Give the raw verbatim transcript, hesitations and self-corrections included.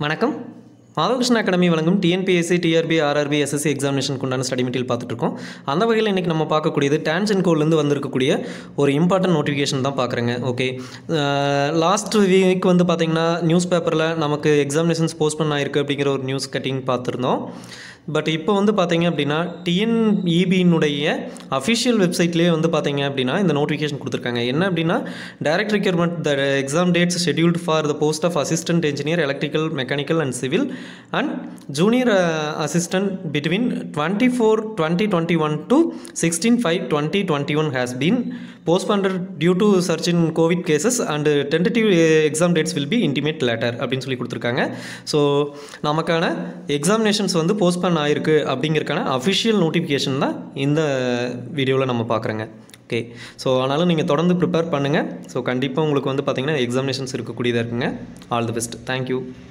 வணக்கம். மாதவகிருஷ்ண அகாடமி வழங்கும் TNPSC, TRB, RRB, SSC எக்ஸாமினேஷனுக்கு உண்டான ஸ்டடி மெட்டீரியல் பார்த்துட்ருக்கோம். அந்த வகையில் இன்றைக்கி நம்ம பார்க்கக்கூடியது டான்ஜென்ட் கோட்லேருந்து வந்திருக்கக்கூடிய ஒரு இம்பார்ட்டன்ட் நோட்டிஃபிகேஷன் தான் பார்க்குறேங்க. ஓகே, லாஸ்ட் வீக் வந்து பார்த்திங்கன்னா நியூஸ் பேப்பரில் நமக்கு எக்ஸாமினேஷன்ஸ் போஸ்ட்போன் ஆகிருக்கு அப்படிங்கிற ஒரு நியூஸ் கட்டிங் பார்த்துருந்தோம். பட் இப்போ வந்து பார்த்தீங்க அப்படின்னா டிஎன்இபியினுடைய அஃபிஷியல் வெப்சைட்லேயே வந்து பார்த்தீங்க அப்படின்னா இந்த நோட்டிஃபிகேஷன் கொடுத்துருக்காங்க. என்ன அப்படின்னா, direct requirement the exam dates scheduled for the post of assistant engineer electrical mechanical and civil and junior assistant between twenty four twenty twenty one to sixteen five twenty twenty one has been postponed due to surge in COVID cases and tentative exam dates will be intimate later அப்படின்னு சொல்லி கொடுத்துருக்காங்க. So நமக்கான examinations வந்து postpone ஆகிருக்கு அப்படிங்கிறக்கான official notification தான் இந்த வீடியோவில் நம்ம பார்க்குறோங்க. ஓகே, ஸோ ஆனாலும் நீங்கள் தொடர்ந்து ப்ரிப்பேர் பண்ணுங்கள். ஸோ கண்டிப்பாக உங்களுக்கு வந்து பார்த்திங்கன்னா எக்ஸாமினேஷன்ஸ் இருக்கக்கூடியதாக இருக்குங்க. All the best. தேங்க்யூ.